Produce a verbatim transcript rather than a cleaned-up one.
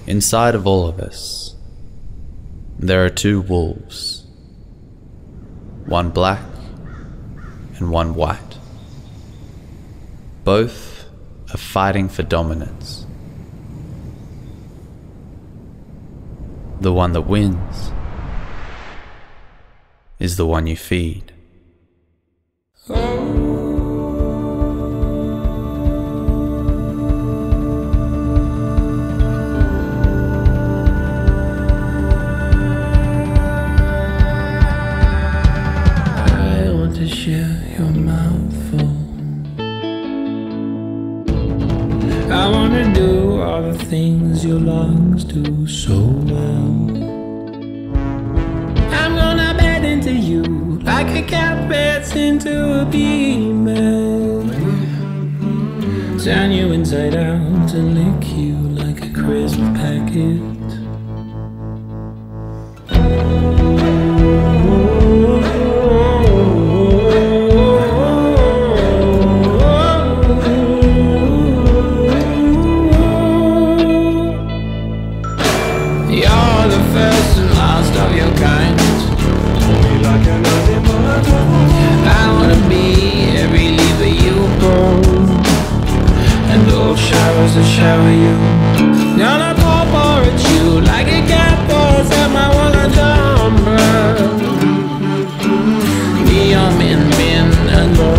Inside of all of us, there are two wolves, one black and one white. Both are fighting for dominance. The one that wins is the one you feed. I wanna do all the things your lungs do so well. I'm gonna bed into you like a cat beds into a female. Turn you inside out and lick you like a crisp packet. To shower you, gonna pour pour at you like a cat pours at my wallet umbrella. Me, I'm in, in, and more.